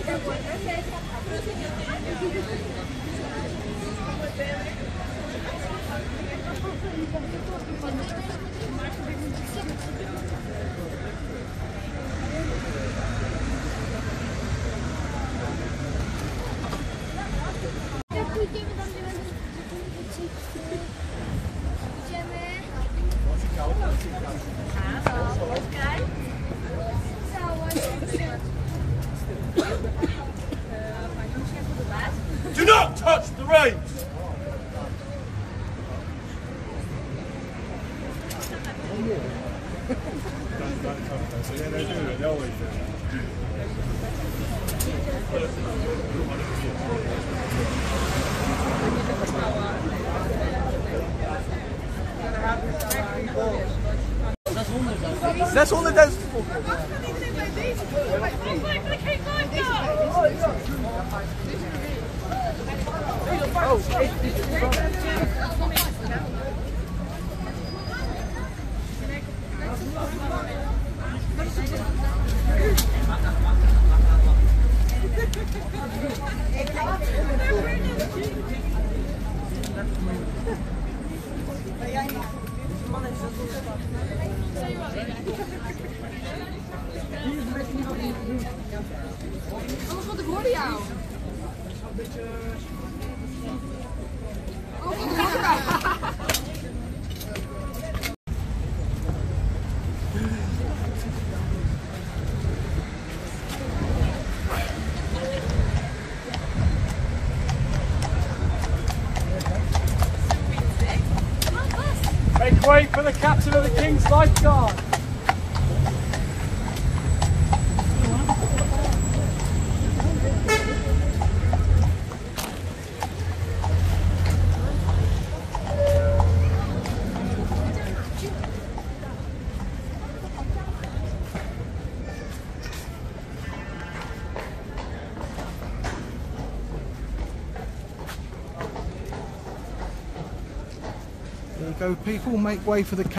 Do not touch the reins! Yeah, they do it, they always do it. Dat is 100.000 Anders wat ik hoorde jou. Oh, wat gaat erbij? Make way for the captain of the King's Lifeguard. There you go, people, make way for the